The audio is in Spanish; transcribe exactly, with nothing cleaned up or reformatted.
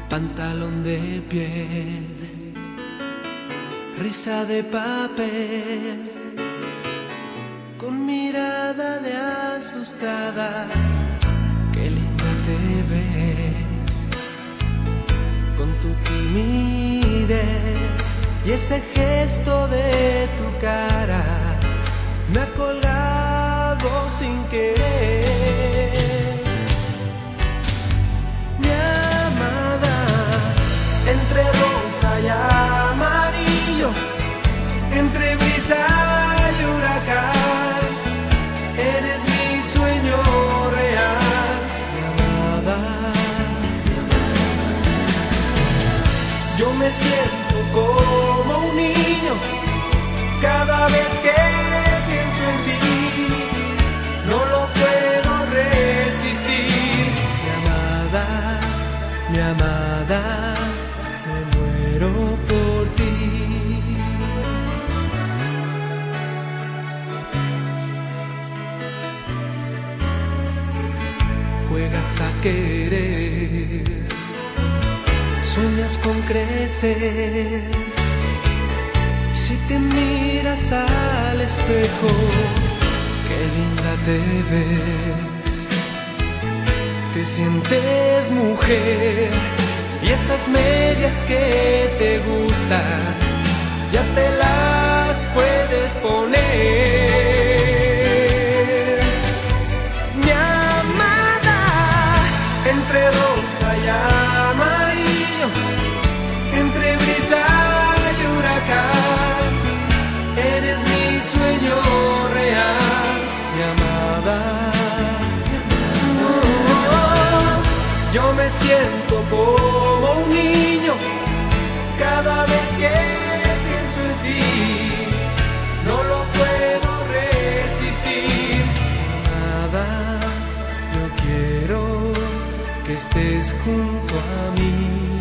pantalón de piel, risa de papel, con mirada de asustada. Qué linda te ves, con tu timidez y ese gesto de tu cara me ha colgado sin querer. Mi amada, entre rosa y amarillo, entre brisa y huracán, eres mi sueño real. Mi amada, yo me siento como un niño cada vez que pienso en ti, no lo puedo resistir. Mi amada, mi amada, me muero por ti. Juegas a querer, sueñas con crecer. Si te miras al espejo, qué linda te ves. Te sientes mujer y esas medias que te gustan ya te las puedes poner. Mi amada, entre rosa y amarillo, entre brisa y huracán, eres mi sueño real. Mi amada, yo me siento como un niño cada vez que pienso en ti, no lo puedo resistir. Nada, yo quiero que estés junto a mí.